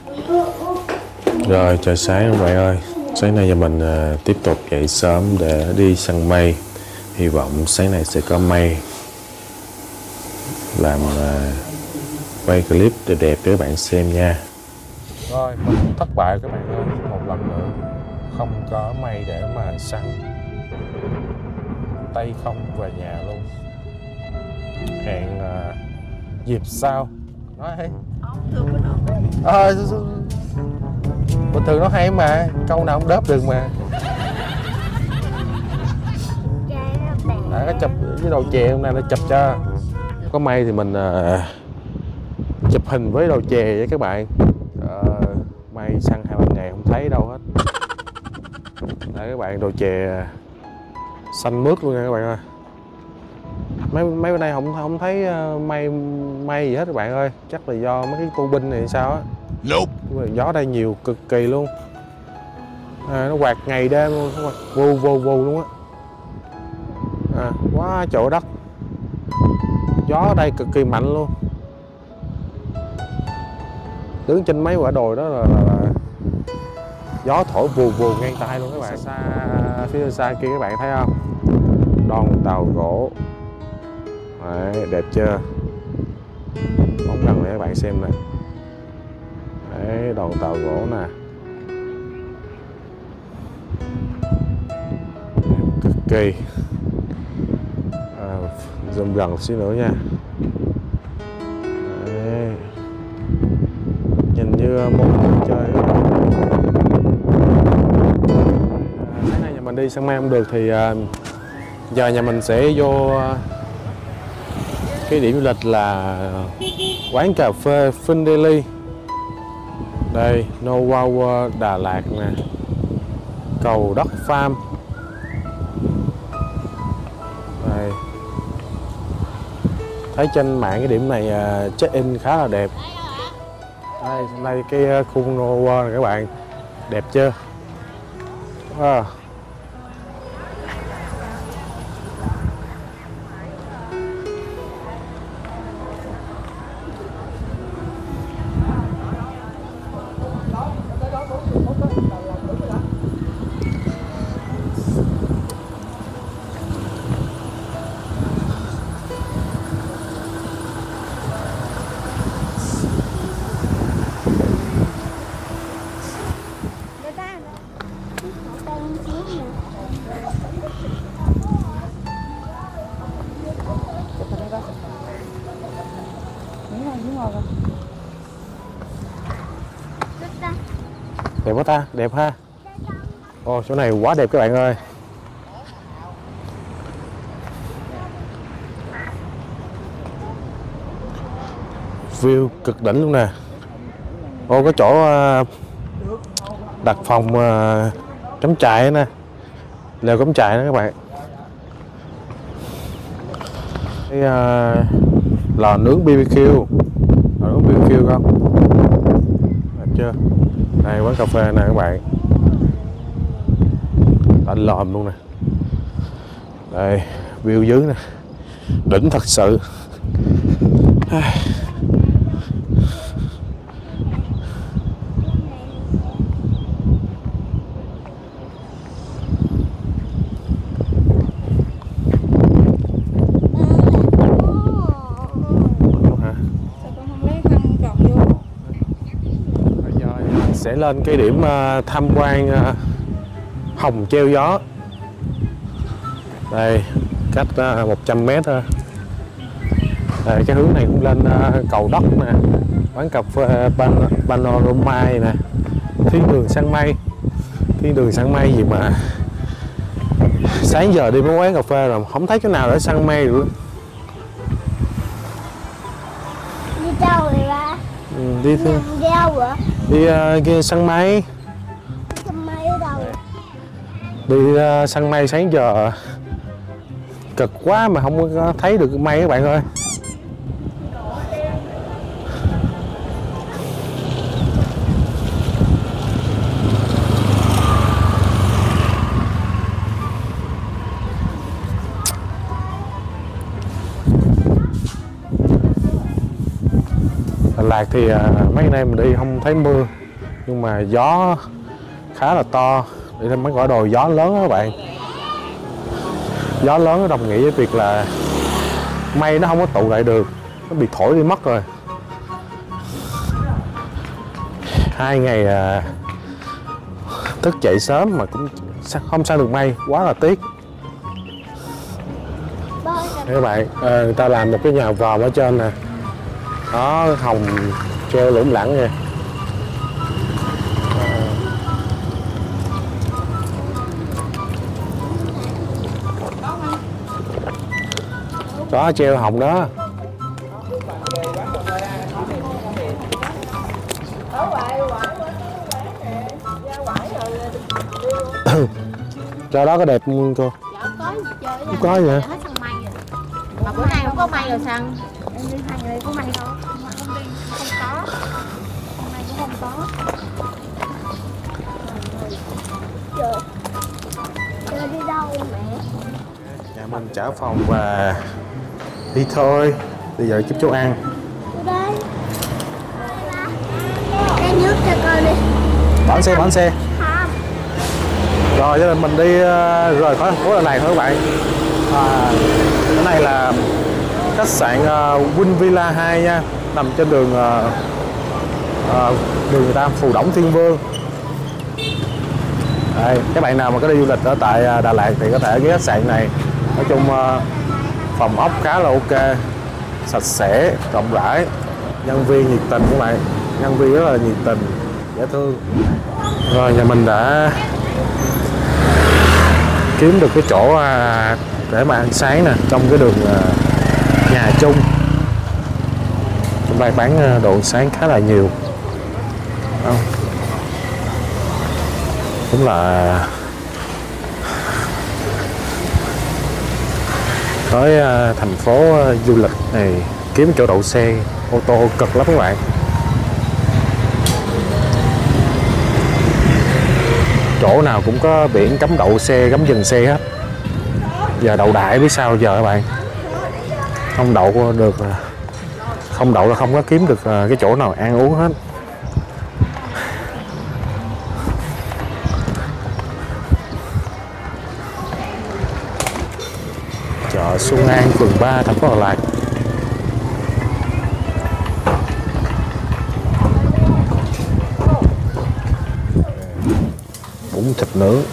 Rồi trời sáng các bạn ơi. Sáng nay giờ mình tiếp tục dậy sớm để đi săn mây. Hy vọng sáng nay sẽ có mây, làm quay clip đẹp đẹp để các bạn xem nha. Rồi mình thất bại các bạn ơi, một lần nữa không có mây để mà săn. Tay không về nhà luôn. Hẹn dịp sau. Nói hay. Bình thường nó hay mà, câu nào cũng đớp được mà. Có chụp với đầu chè hôm nay nó chụp cho. Có mây thì mình chụp hình với đầu chè với các bạn. Mây săn 2-3 ngày không thấy đâu hết. Đây các bạn, đầu chè xanh mướt luôn nha các bạn ơi. Mấy bên đây không thấy mây gì hết các bạn ơi. Chắc là do mấy cái tua bin này sao á. Gió đây nhiều cực kỳ luôn. Nó quạt ngày đêm luôn, nó quạt vù luôn á. Quá chỗ đất. Gió ở đây cực kỳ mạnh luôn. Đứng trên mấy quả đồi đó là gió thổi vù ngang tay luôn các bạn. Phía xa kia các bạn thấy không? Đoàn tàu gỗ. Đấy, đẹp chưa? Bóng gần để các bạn xem nè. Đấy, đoàn tàu gỗ nè. Đẹp cực kỳ. Zoom gần xíu nữa nha. Đấy. Nhìn như môn chơi. Sáng nay nhà mình đi săn mây không được thì giờ nhà mình sẽ vô cái điểm du lịch là quán cà phê Findeli. Đây, No Wow Đà Lạt nè. Cầu Đất Farm. Đây. Thấy trên mạng cái điểm này check-in khá là đẹp. Đây cái khu No Wow này các bạn. Đẹp chưa? Đẹp quá ta, đẹp ha. Ồ, chỗ này quá đẹp các bạn ơi. View cực đỉnh luôn nè. Ô, có chỗ đặt phòng cắm trại nè. Lều cắm trại đó các bạn. Cái lò nướng BBQ. Lò nướng BBQ không? Đẹp chưa? Đây quán cà phê nè các bạn. Tạnh lòm luôn nè. Đây view dưới nè. Đỉnh thật sự. Sẽ lên cái điểm tham quan hồng treo gió. Đây cách 100 m thôi. Đây, cái hướng này cũng lên cầu Đất nè, quán cà phê Panorama nè, thiên đường săn mây. Thiên đường săn mây gì mà sáng giờ đi mấy quán cà phê rồi không thấy chỗ nào để săn mây được. Đi đâu vậy ba? Đi đâu vậy? Đi săn mây. Săn mây ở đâu? Đi săn mây sáng giờ cực quá mà không có thấy được mây các bạn ơi. Lạt thì mấy ngày nay mình đi không thấy mưa, nhưng mà gió khá là to. Đi lên mấy quả đồi gió lớn đó các bạn. Gió lớn nó đồng nghĩa với việc là mây nó không có tụ lại được, nó bị thổi đi mất rồi. 2 ngày thức dậy sớm mà cũng không săn được mây, quá là tiếc. Các bạn, người ta làm một cái nhà vòm ở trên nè, đó, hồng treo lủng lẳng nha. Đó, treo hồng đó. Cho đó có đẹp không cô? Dạ có gì chơi Không có gì hả? hết săn mây rồi. Mà bữa nay không có mây rồi săn. Em đi 2 người có mây đâu. Mà không đi không có. Hôm nay cũng không có. Trời. Trời đi đâu mẹ? Nhà mình trả phòng và đi thôi. Bây giờ giúp chú ăn. Ở đây. Cái nước cho con đi. Bỏ xe, bỏ xe. Không. Rồi cho nên mình đi rời khỏi thành phố lần này thôi các bạn. Cái này là khách sạn Win Villa 2 nha, nằm trên đường đường người ta Phù Đổng Thiên Vương. Đây, các bạn nào mà có đi du lịch ở tại Đà Lạt thì có thể ghé khách sạn này. Nói chung phòng ốc khá là ok, sạch sẽ, rộng rãi, nhân viên nhiệt tình các bạn, nhân viên rất là nhiệt tình, dễ thương. Rồi nhà mình đã kiếm được cái chỗ để mà ăn sáng nè, trong cái đường nhà chung. Trong đây bán đồ ăn sáng khá là nhiều. Đúng là tới thành phố du lịch này kiếm chỗ đậu xe ô tô cực lắm các bạn. Chỗ nào cũng có biển cấm đậu xe, cấm dừng xe hết. Giờ đậu đại biết sao giờ các bạn, không đậu được, không đậu là không có kiếm được cái chỗ nào ăn uống hết. Chợ Xuân An, phường 3, thành phố Đà Lạt. Bún thịt nướng.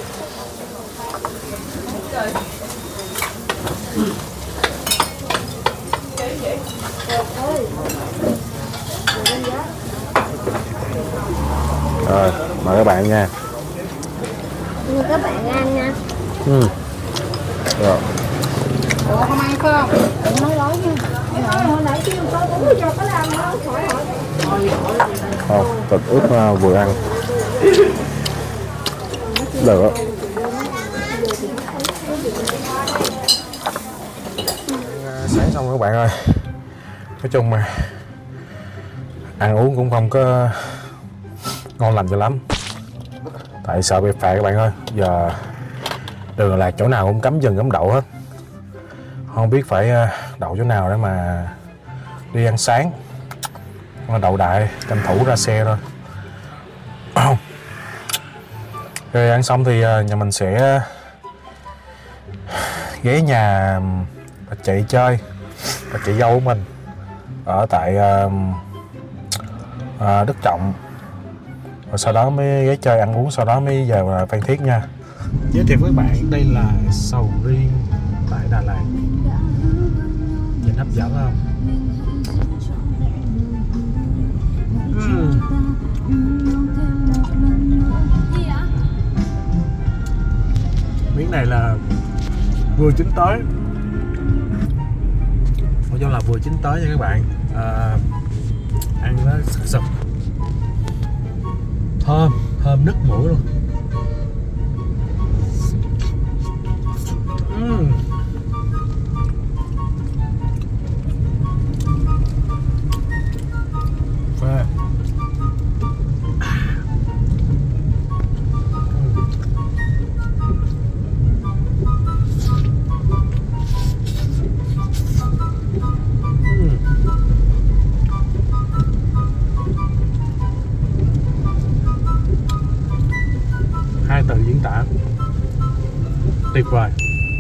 Rồi, mời các bạn nha. Mời các bạn ăn nha. Rồi. Ủa không ăn phải không? Đừng nói lối nha. Hồi nãy kêu có bún cho có làm không? Không, thịt ướp vừa ăn. Được. Sáng xong các bạn ơi. Nói chung mà ăn uống cũng không có ngon lành cho lắm, tại sợ bị phạt các bạn ơi. Giờ đường Đà Lạt chỗ nào cũng cấm dừng cấm đậu hết, không biết phải đậu chỗ nào để mà đi ăn sáng. Mà đậu đại tranh thủ ra xe thôi. Rồi ăn xong thì nhà mình sẽ ghé nhà bà chị chơi, bà chị dâu của mình ở tại Đức Trọng, rồi sau đó mới ghé chơi ăn uống, sau đó mới về Phan Thiết nha. Giới thiệu với bạn, đây là sầu riêng tại Đà Lạt. Nhìn hấp dẫn không? Miếng này là vừa chín tới, nói chung là vừa chín tới nha các bạn. Ăn nó sực sực, thơm nứt mũi luôn. Phê. tuyệt vời.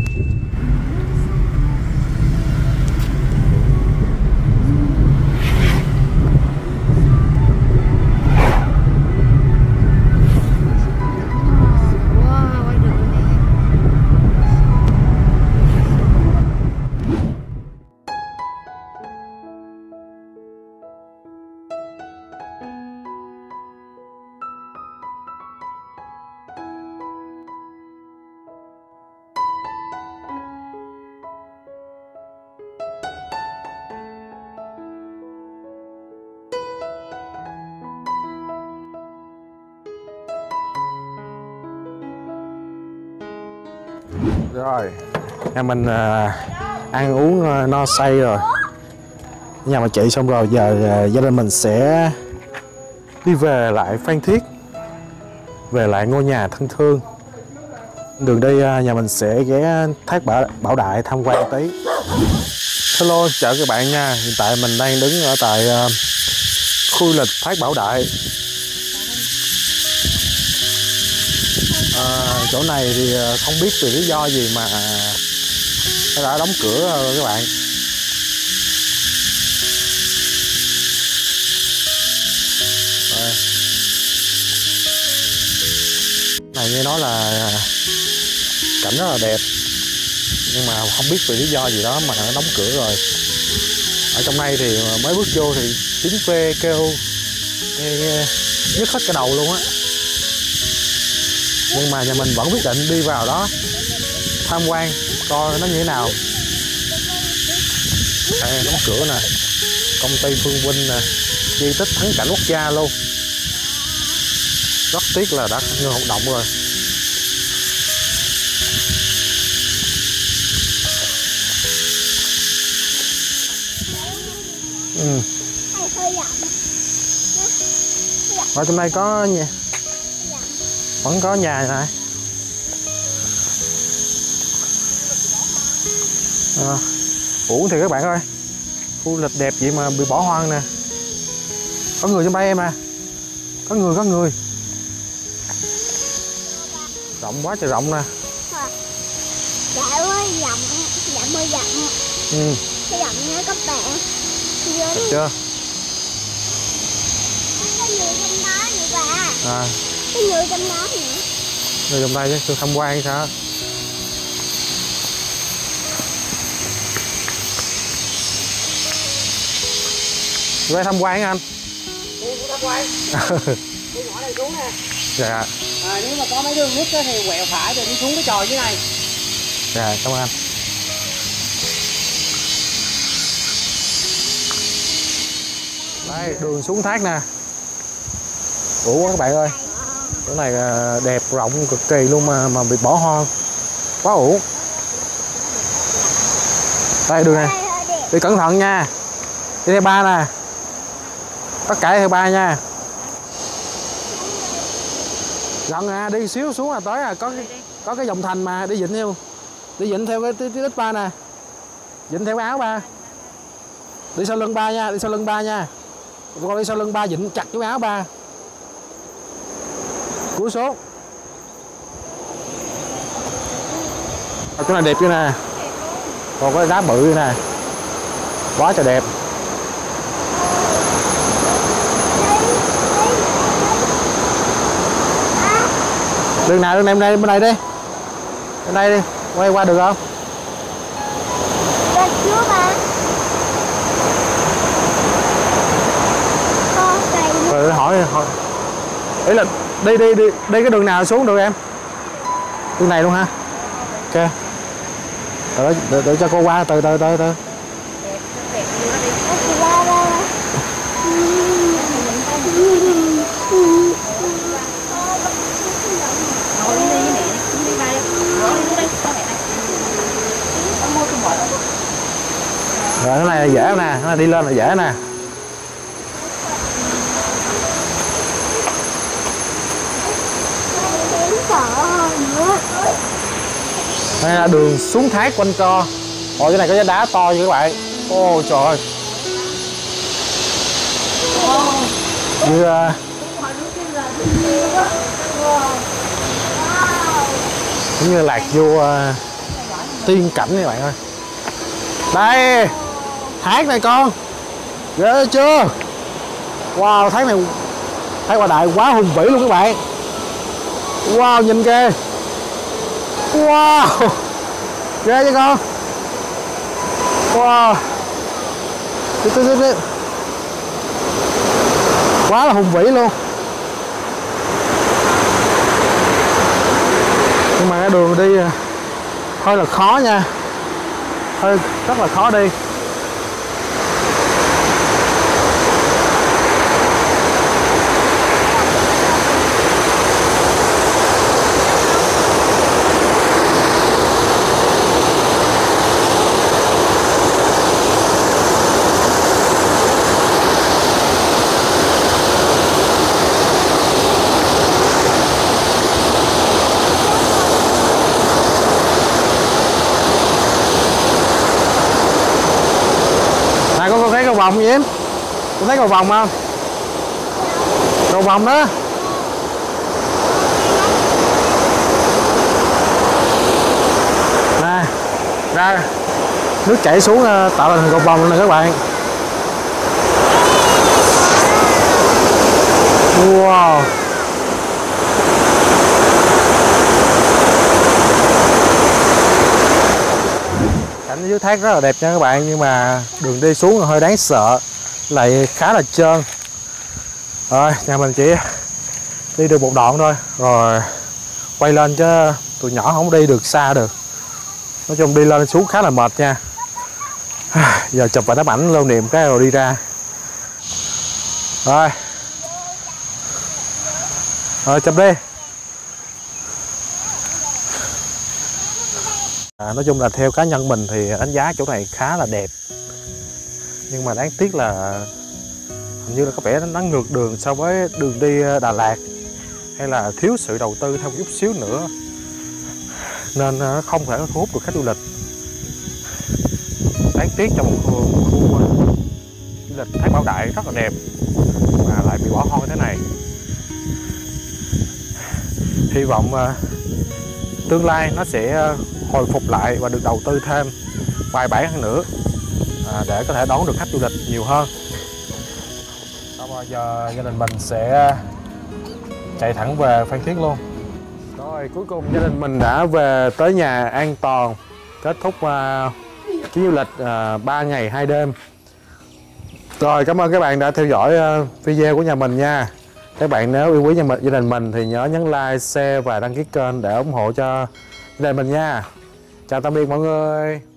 Rồi, nhà mình ăn uống no say rồi, nhà mà chị xong rồi, giờ gia đình mình sẽ đi về lại Phan Thiết, về lại ngôi nhà thân thương. Đường đi nhà mình sẽ ghé Thác Bảo Đại tham quan tí. Hello, chào các bạn nha. Hiện tại mình đang đứng ở tại khu du lịch Thác Bảo Đại. Chỗ này thì không biết vì lý do gì mà nó đã đóng cửa rồi các bạn. Rồi. Này nghe nói là cảnh rất là đẹp, nhưng mà không biết vì lý do gì đó mà nó đóng cửa rồi. Ở trong này thì mới bước vô thì tiếng ve kêu nghe nhức hết cả đầu luôn á. Nhưng mà nhà mình vẫn quyết định đi vào đó tham quan coi nó như thế nào. Đây, đóng cửa nè, công ty Phương Vinh nè, di tích thắng cảnh quốc gia luôn. Rất tiếc là đã ngưng hoạt động rồi. Ở trong đây có nhà, vẫn có nhà này. Ủa thì các bạn ơi, khu lịch đẹp vậy mà bị bỏ hoang nè. Có người trong đây em à, có người. Rộng quá trời rộng nè. Dạ ơi, rộng. Cái rộng nha các bạn. Được chưa? Có người trong đó nữa bà. À, Có người trong đó nữa. người trong đây chứ tham quan sao? Về tham quan anh. Tham quan. Đi nhỏ này xuống nè. Dạ. Nếu mà có mấy đường nít thì quẹo phải rồi đi xuống cái tròi dưới này. Dạ, cảm ơn anh. Đây, đường xuống thác nè. Ủa các bạn ơi, chỗ này đẹp rộng cực kỳ luôn mà bị bỏ hoang quá ủ. Đây đường này, đi cẩn thận nha, đi theo ba nè, tất cả theo ba nha. Gần à, đi xíu xuống là tới à, có cái dòng thành mà đi dịnh theo cái đít ba nè, dịnh theo cái áo ba, đi sau lưng ba nha, con đi sau lưng ba, dịnh chặt cái áo ba. Cúi xuống. Chỗ này đẹp chưa nè, còn có đá bự nè, quá trời đẹp. Đường nào, đường này bên này đi, bên đây đi, quay qua được không? Được chưa bà? Rồi hỏi ý là đi cái đường nào xuống được em? Đường này luôn ha. Ok. Để cho cô qua từ. Rồi cái này là dễ nè, cái này đi lên là dễ nè. Đây là đường xuống thác quanh co. Ồ, cái này có cái đá to như các bạn. Ô trời ơi. Như Cũng như lạc vô tiên cảnh các bạn ơi. Đây, thác này con, ghê chưa? Wow, thác này, thác Bà Đại quá hùng vĩ luôn các bạn. Wow, nhìn kìa. Wow, ghê chứ con. Wow, tiếp. Quá là hùng vĩ luôn. Nhưng mà cái đường đi hơi là khó nha, hơi rất là khó đi. Này con thấy cầu vồng gì em? Con thấy cầu vồng không? Cầu vồng đó. Nè, ra nước chảy xuống tạo thành cầu vồng này các bạn. Wow. Cảnh dưới thác rất là đẹp nha các bạn, nhưng mà đường đi xuống hơi đáng sợ, lại khá là trơn. Rồi nhà mình chỉ đi được một đoạn thôi rồi quay lên, chứ tụi nhỏ không đi được xa được. Nói chung đi lên xuống khá là mệt nha. Giờ chụp vài tấm ảnh lưu niệm cái rồi đi ra. Rồi chụp đi. Nói chung là theo cá nhân mình thì đánh giá chỗ này khá là đẹp, nhưng mà đáng tiếc là hình như là có vẻ nó ngược đường so với đường đi Đà Lạt, hay là thiếu sự đầu tư thêm một chút xíu nữa nên không thể thu hút được khách du lịch. Đáng tiếc cho một khu du lịch Thác Bảo Đại rất là đẹp mà lại bị bỏ hoang thế này. Hy vọng tương lai nó sẽ hồi phục lại và được đầu tư thêm vài bãi hơn nữa để có thể đón được khách du lịch nhiều hơn. Sau bao giờ gia đình mình sẽ chạy thẳng về Phan Thiết luôn. Rồi cuối cùng gia đình mình đã về tới nhà an toàn, kết thúc chuyến du lịch 3 ngày 2 đêm. Rồi cảm ơn các bạn đã theo dõi video của nhà mình nha. Các bạn nếu yêu quý gia đình mình thì nhớ nhấn like, share và đăng ký kênh để ủng hộ cho gia đình mình nha. Chào tạm biệt mọi người.